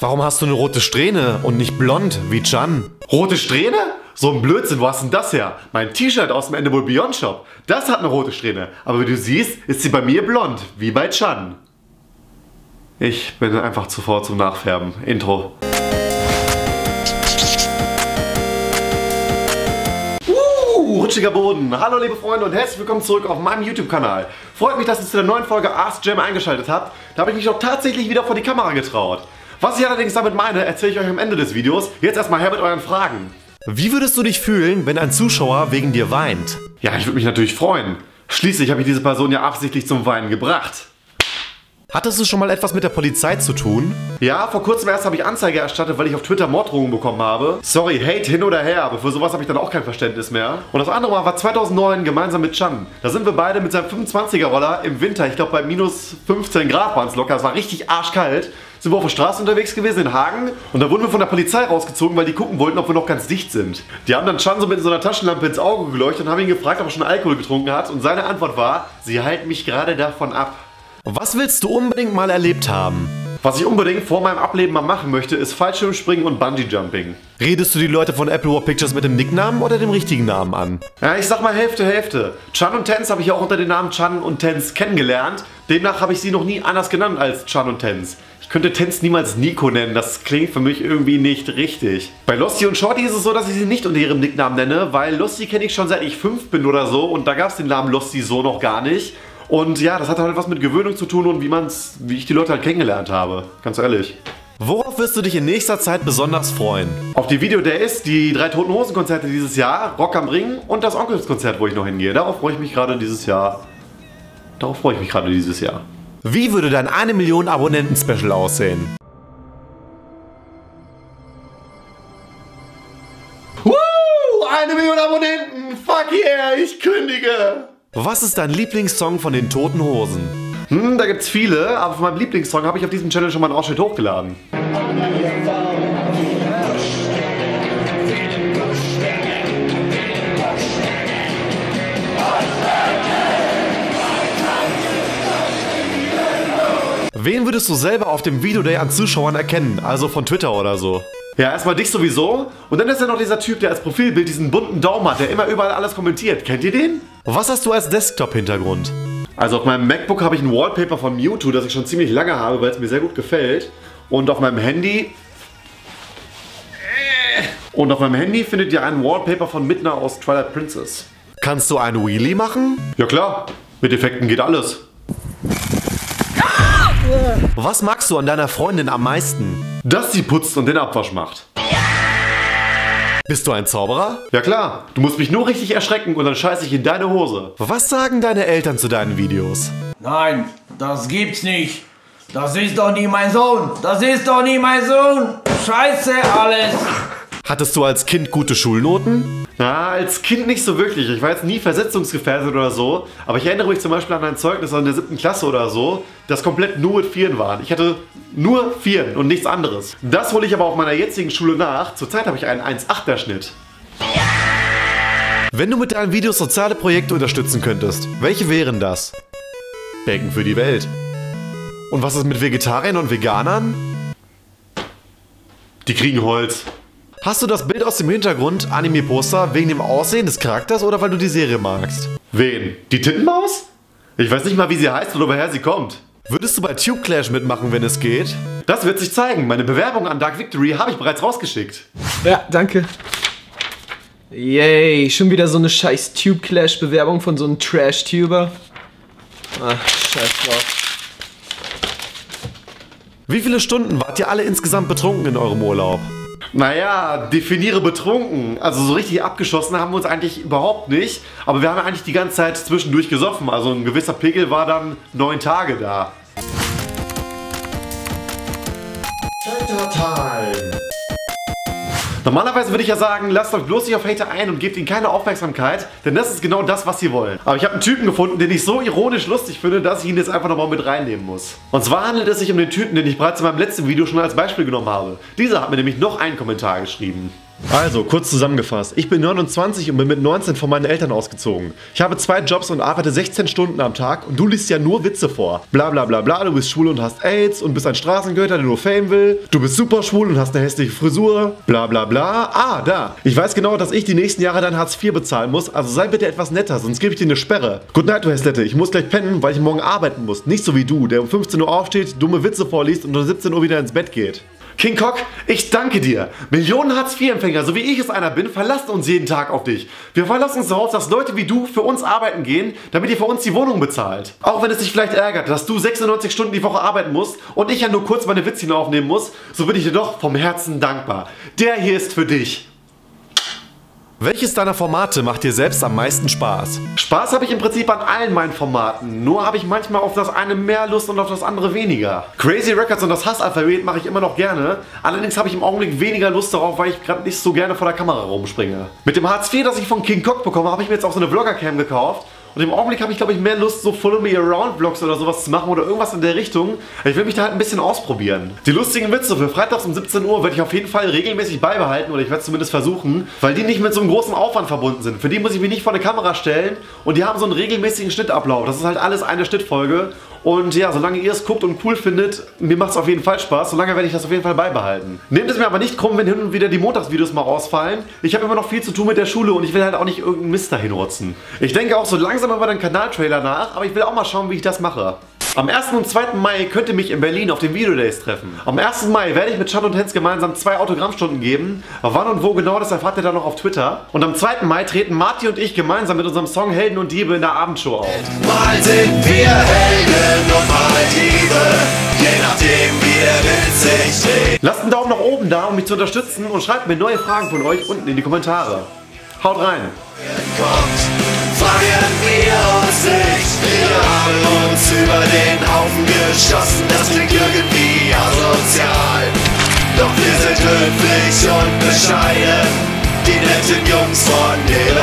Warum hast du eine rote Strähne und nicht blond wie Chan? Rote Strähne? So ein Blödsinn, wo hast denn das her? Mein T-Shirt aus dem Endable Beyond Shop, das hat eine rote Strähne. Aber wie du siehst, ist sie bei mir blond, wie bei Chan. Ich bin einfach zu faul zum Nachfärben. Intro. Rutschiger Boden. Hallo liebe Freunde und herzlich willkommen zurück auf meinem YouTube-Kanal. Freut mich, dass ihr zu der neuen Folge Ask Jam eingeschaltet habt. Da habe ich mich auch tatsächlich wieder vor die Kamera getraut. Was ich allerdings damit meine, erzähle ich euch am Ende des Videos. Jetzt erstmal her mit euren Fragen. Wie würdest du dich fühlen, wenn ein Zuschauer wegen dir weint? Ja, ich würde mich natürlich freuen. Schließlich habe ich diese Person ja absichtlich zum Weinen gebracht. Hattest du schon mal etwas mit der Polizei zu tun? Ja, vor kurzem erst habe ich Anzeige erstattet, weil ich auf Twitter Morddrohungen bekommen habe. Sorry, Hate hin oder her, aber für sowas habe ich dann auch kein Verständnis mehr. Und das andere Mal war 2009 gemeinsam mit Chan. Da sind wir beide mit seinem 25er Roller im Winter, ich glaube bei minus 15 Grad waren es locker, es war richtig arschkalt. Sind wir auf der Straße unterwegs gewesen in Hagen und da wurden wir von der Polizei rausgezogen, weil die gucken wollten, ob wir noch ganz dicht sind. Die haben dann Chan so mit so einer Taschenlampe ins Auge geleuchtet und haben ihn gefragt, ob er schon Alkohol getrunken hat und seine Antwort war, sie halten mich gerade davon ab. Was willst du unbedingt mal erlebt haben? Was ich unbedingt vor meinem Ableben mal machen möchte, ist Fallschirmspringen und Bungee-Jumping. Redest du die Leute von Apple War Pictures mit dem Nicknamen oder dem richtigen Namen an? Ja, ich sag mal Hälfte, Hälfte. Chan und Tenz habe ich auch unter dem Namen Chan und Tenz kennengelernt. Demnach habe ich sie noch nie anders genannt als Chan und Tenz. Ich könnte Tenz niemals Nico nennen, das klingt für mich irgendwie nicht richtig. Bei Losty und Shorty ist es so, dass ich sie nicht unter ihrem Nicknamen nenne, weil Losty kenne ich schon seit ich 5 bin oder so und da gab es den Namen Losty so noch gar nicht. Und ja, das hat halt was mit Gewöhnung zu tun und wie ich die Leute halt kennengelernt habe. Ganz ehrlich. Worauf wirst du dich in nächster Zeit besonders freuen? Auf die Video Days, die 3 Toten Hosen Konzerte dieses Jahr, Rock am Ring und das Onkelskonzert, wo ich noch hingehe. Darauf freue ich mich gerade dieses Jahr. Wie würde dein 1 Million Abonnenten Special aussehen? 1 Million Abonnenten! Fuck yeah, ich kündige! Was ist dein Lieblingssong von den Toten Hosen? Da gibt's viele, aber von meinem Lieblingssong habe ich auf diesem Channel schon mal einen Ausschnitt hochgeladen. Wen würdest du selber auf dem Video Day an Zuschauern erkennen, also von Twitter oder so? Ja, erstmal dich sowieso. Und dann ist ja noch dieser Typ, der als Profilbild diesen bunten Daumen hat, der immer überall alles kommentiert. Kennt ihr den? Was hast du als Desktop-Hintergrund? Also auf meinem MacBook habe ich ein Wallpaper von Mewtwo, das ich schon ziemlich lange habe, weil es mir sehr gut gefällt. Und auf meinem Handy findet ihr ein Wallpaper von Midna aus Twilight Princess. Kannst du einen Wheelie machen? Ja klar, mit Effekten geht alles. Was magst du an deiner Freundin am meisten? Dass sie putzt und den Abwasch macht. Bist du ein Zauberer? Ja klar, du musst mich nur richtig erschrecken und dann scheiße ich in deine Hose. Was sagen deine Eltern zu deinen Videos? Nein, das gibt's nicht. Das ist doch nie mein Sohn. Das ist doch nie mein Sohn. Scheiße alles. Hattest du als Kind gute Schulnoten? Na, als Kind nicht so wirklich. Ich war jetzt nie versetzungsgefährdet oder so. Aber ich erinnere mich zum Beispiel an ein Zeugnis in der 7. Klasse oder so, das komplett nur mit 4 waren. Ich hatte nur 4 und nichts anderes. Das hole ich aber auf meiner jetzigen Schule nach. Zurzeit habe ich einen 1,8er Schnitt. Wenn du mit deinen Videos soziale Projekte unterstützen könntest, welche wären das? Bacon für die Welt. Und was ist mit Vegetariern und Veganern? Die kriegen Holz. Hast du das Bild aus dem Hintergrund, Anime-Poster, wegen dem Aussehen des Charakters oder weil du die Serie magst? Wen? Die Tittenmaus? Ich weiß nicht mal, wie sie heißt oder woher sie kommt. Würdest du bei Tube Clash mitmachen, wenn es geht? Das wird sich zeigen. Meine Bewerbung an Dark Victory habe ich bereits rausgeschickt. Ja, danke. Yay, schon wieder so eine scheiß Tube Clash Bewerbung von so einem Trash-Tuber. Ach, scheiß drauf. Wie viele Stunden wart ihr alle insgesamt betrunken in eurem Urlaub? Naja, definiere betrunken. Also so richtig abgeschossen haben wir uns eigentlich überhaupt nicht. Aber wir haben eigentlich die ganze Zeit zwischendurch gesoffen. Also ein gewisser Pegel war dann 9 Tage da. Normalerweise würde ich ja sagen, lasst euch bloß nicht auf Hater ein und gebt ihnen keine Aufmerksamkeit, denn das ist genau das, was sie wollen. Aber ich habe einen Typen gefunden, den ich so ironisch lustig finde, dass ich ihn jetzt einfach nochmal mit reinnehmen muss. Und zwar handelt es sich um den Typen, den ich bereits in meinem letzten Video schon als Beispiel genommen habe. Dieser hat mir nämlich noch einen Kommentar geschrieben. Also, kurz zusammengefasst. Ich bin 29 und bin mit 19 von meinen Eltern ausgezogen. Ich habe 2 Jobs und arbeite 16 Stunden am Tag und du liest ja nur Witze vor. Bla bla bla bla, du bist schwul und hast AIDS und bist ein Straßengötter, der nur Fame will. Du bist super schwul und hast eine hässliche Frisur. Bla bla bla. Ah, da. Ich weiß genau, dass ich die nächsten Jahre dein Hartz IV bezahlen muss, also sei bitte etwas netter, sonst gebe ich dir eine Sperre. Good night, du Häslette. Ich muss gleich pennen, weil ich morgen arbeiten muss. Nicht so wie du, der um 15 Uhr aufsteht, dumme Witze vorliest und um 17 Uhr wieder ins Bett geht. King Kong, ich danke dir. Millionen Hartz-IV-Empfänger, so wie ich es einer bin, verlassen uns jeden Tag auf dich. Wir verlassen uns darauf, dass Leute wie du für uns arbeiten gehen, damit ihr für uns die Wohnung bezahlt. Auch wenn es dich vielleicht ärgert, dass du 96 Stunden die Woche arbeiten musst und ich ja nur kurz meine Witzchen aufnehmen muss, so bin ich dir doch vom Herzen dankbar. Der hier ist für dich. Welches deiner Formate macht dir selbst am meisten Spaß? Spaß habe ich im Prinzip an allen meinen Formaten, nur habe ich manchmal auf das eine mehr Lust und auf das andere weniger. Crazy Records und das Hassalphabet mache ich immer noch gerne, allerdings habe ich im Augenblick weniger Lust darauf, weil ich gerade nicht so gerne vor der Kamera rumspringe. Mit dem Hartz IV, das ich von King Kong bekomme, habe ich mir jetzt auch so eine Vlogger-Cam gekauft. Und im Augenblick habe ich, glaube ich, mehr Lust, so Follow Me Around Vlogs oder sowas zu machen oder irgendwas in der Richtung. Ich will mich da halt ein bisschen ausprobieren. Die lustigen Witze für freitags um 17 Uhr werde ich auf jeden Fall regelmäßig beibehalten oder ich werde es zumindest versuchen, weil die nicht mit so einem großen Aufwand verbunden sind. Für die muss ich mich nicht vor eine Kamera stellen und die haben so einen regelmäßigen Schnittablauf. Das ist halt alles eine Schnittfolge. Und ja, solange ihr es guckt und cool findet, mir macht es auf jeden Fall Spaß, solange werde ich das auf jeden Fall beibehalten. Nehmt es mir aber nicht krumm, wenn hin und wieder die Montagsvideos mal rausfallen. Ich habe immer noch viel zu tun mit der Schule und ich will halt auch nicht irgendeinen Mist dahin rotzen. Ich denke auch so langsam über den Kanaltrailer nach, aber ich will auch mal schauen, wie ich das mache. Am 1. und 2. Mai könnt ihr mich in Berlin auf den Videodays treffen. Am 1. Mai werde ich mit Chad und Hens gemeinsam 2 Autogrammstunden geben. Wann und wo genau, das erfahrt ihr dann noch auf Twitter. Und am 2. Mai treten Marty und ich gemeinsam mit unserem Song Helden und Diebe in der Abendshow auf. Mal sind wir Helden und mal Diebe, je nachdem wie der Witz sich dreht. Lasst einen Daumen nach oben da, um mich zu unterstützen und schreibt mir neue Fragen von euch unten in die Kommentare. Haut rein! Fragen wir uns nicht, wir haben uns über den Haufen geschossen, das klingt irgendwie asozial. Doch wir sind höflich und bescheiden, die netten Jungs von nebenan.